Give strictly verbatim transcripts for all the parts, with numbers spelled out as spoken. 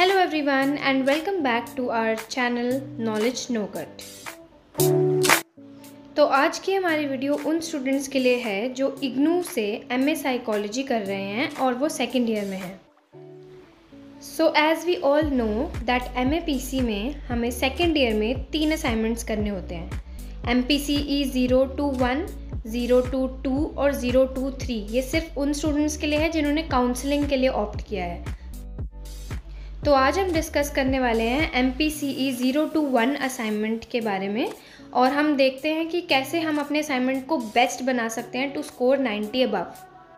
Hello everyone and welcome back to our channel Knowledge No Cut। तो आज की हमारी वीडियो उन स्टूडेंट्स के लिए है जो इग्नू से एमए साइकोलॉजी कर रहे हैं और वो सेकेंड ईयर में हैं। So as we all know that MAPC में हमें सेकेंड ईयर में तीन असाइनमेंट्स करने होते हैं। MPCE zero two one, zero two two और ज़ीरो टू थ्री। ये सिर्फ उन स्टूडेंट्स के लिए है जिन्होंने काउंसलिंग के लिए ऑप्ट किया है। तो आज हम डिस्कस करने वाले हैं MPCE zero two one assignment के बारे में और हम देखते हैं कि कैसे हम अपने असाइनमेंट को बेस्ट बना सकते हैं टू स्कोर नाइन्टी अबव।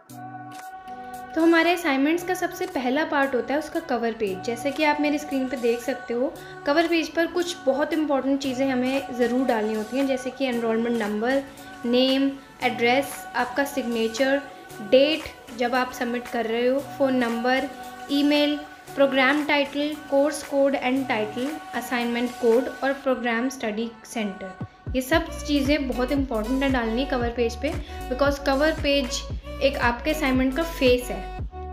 तो हमारे असाइनमेंट्स का सबसे पहला पार्ट होता है उसका कवर पेज। जैसे कि आप मेरी स्क्रीन पे देख सकते हो, कवर पेज पर कुछ बहुत इंपॉर्टेंट चीज़ें हमें ज़रूर डालनी होती हैं, जैसे कि एनरोलमेंट नंबर, नेम, एड्रेस, आपका सिग्नेचर, डेट जब आप सबमिट कर रहे हो, phone number, email, programme title, course code and title, assignment code और प्रोग्राम स्टडी सेंटर। ये सब चीज़ें बहुत इंपॉर्टेंट है डालनी कवर पेज पे, बिकॉज कवर पेज एक आपके असाइनमेंट का फेस है।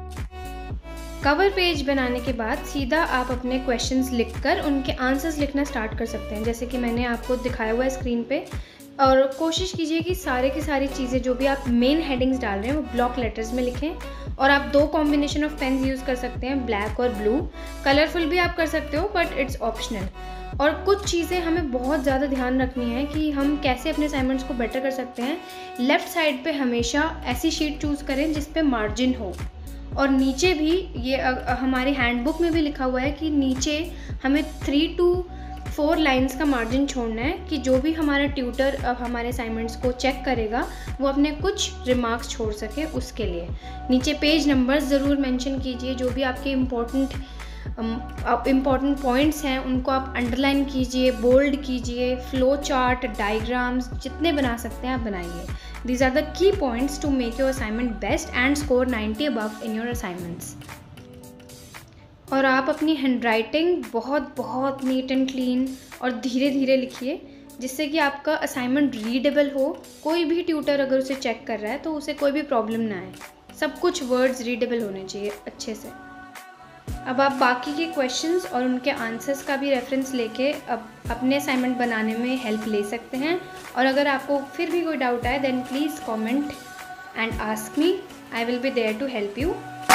कवर पेज बनाने के बाद सीधा आप अपने क्वेश्चंस लिखकर उनके आंसर्स लिखना स्टार्ट कर सकते हैं, जैसे कि मैंने आपको दिखाया हुआ है स्क्रीन पे। और कोशिश कीजिए कि सारे की सारी चीज़ें जो भी आप मेन हेडिंग्स डाल रहे हैं वो ब्लॉक लेटर्स में लिखें। और आप दो कॉम्बिनेशन ऑफ पेन्स यूज़ कर सकते हैं, ब्लैक और ब्लू। कलरफुल भी आप कर सकते हो बट इट्स ऑप्शनल। और कुछ चीज़ें हमें बहुत ज़्यादा ध्यान रखनी है कि हम कैसे अपने असाइनमेंट्स को बेटर कर सकते हैं। लेफ़्ट साइड पे हमेशा ऐसी शीट चूज़ करें जिस पे मार्जिन हो, और नीचे भी ये हमारी हैंडबुक में भी लिखा हुआ है कि नीचे हमें थ्री टू फोर लाइंस का मार्जिन छोड़ना है कि जो भी हमारा ट्यूटर अब हमारे असाइनमेंट्स को चेक करेगा वो अपने कुछ रिमार्क्स छोड़ सके उसके लिए। नीचे पेज नंबर्स ज़रूर मेंशन कीजिए। जो भी आपके इम्पोर्टेंट इम्पॉर्टेंट पॉइंट्स हैं उनको आप अंडरलाइन कीजिए, बोल्ड कीजिए। फ्लो चार्ट, डायग्राम्स जितने बना सकते हैं आप बनाइए। These are the key points to make your assignment best and score ninety above in your assignments. और आप अपनी हैंडराइटिंग बहुत बहुत नीट एंड क्लीन और धीरे धीरे लिखिए, जिससे कि आपका असाइनमेंट रीडेबल हो। कोई भी ट्यूटर अगर उसे चेक कर रहा है तो उसे कोई भी प्रॉब्लम ना आए। सब कुछ वर्ड्स रीडेबल होने चाहिए अच्छे से। अब आप बाकी के क्वेश्चंस और उनके आंसर्स का भी रेफरेंस लेके अब अपने असाइनमेंट बनाने में हेल्प ले सकते हैं। और अगर आपको फिर भी कोई डाउट आए then please comment and ask me, I will be there to help you.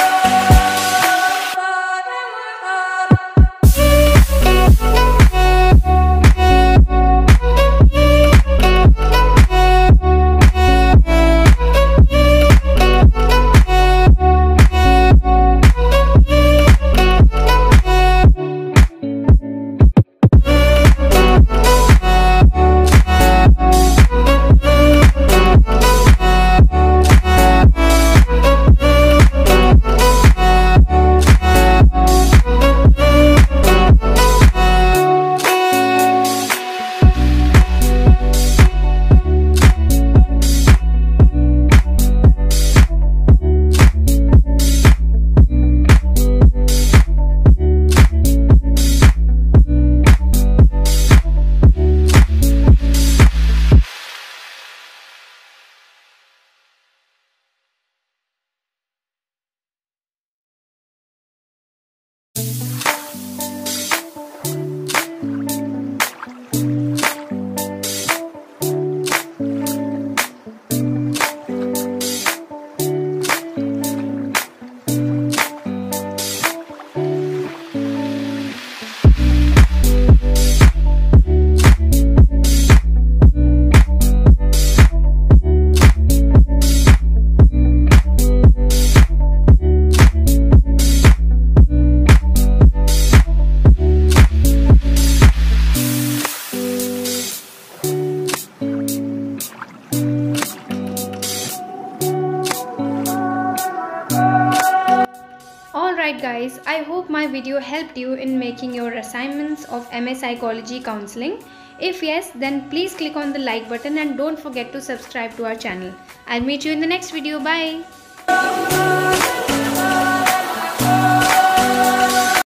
Alright guys, I hope my video helped you in making your assignments of M A Psychology Counseling. If yes, then please click on the like button and don't forget to subscribe to our channel. I'll meet you in the next video. Bye.